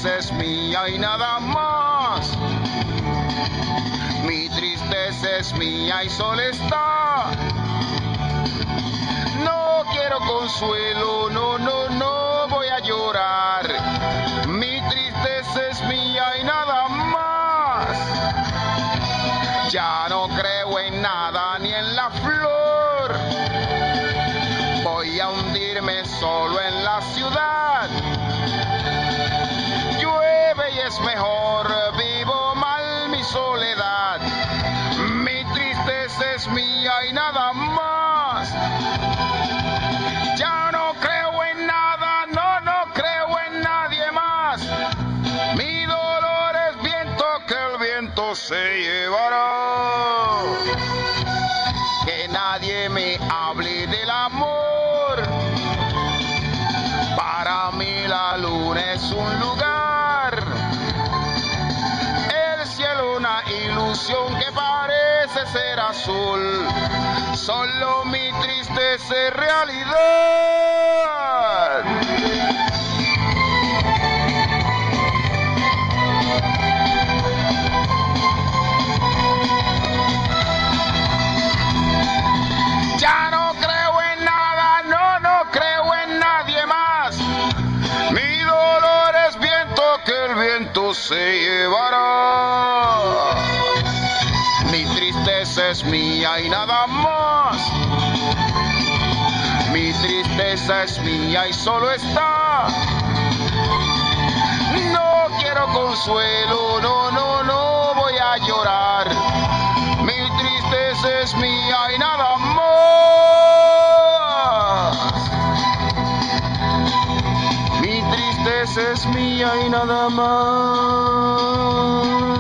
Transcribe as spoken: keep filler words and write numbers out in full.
tristeza es mía y nada más. Mi tristeza es mía y solo está. No quiero consuelo, no, no, no voy a llorar. Mi tristeza es mía y nada más. Ya no creo en nada ni en la flor. Voy a hundirme solo en la ciudad. Llueve y es mejor, vivo mal mi soledad. Mi tristeza es mía y nada más. Ya no creo en nada, no, no creo en nadie más. Mi dolor es viento que el viento se llevará. Que nadie me hable del amor. Para mí la luna es un lugar. El cielo una ilusión que parece ser azul. Solo mi tristeza es realidad. Ya no creo en nada, no, no creo en nadie más. Mi dolor es viento que el viento se llevará. Mi tristeza es mía y nada más. Mi tristeza es mía y solo está. No quiero consuelo, no, no, no voy a llorar. Mi tristeza es mía y nada más. Mi tristeza es mía y nada más.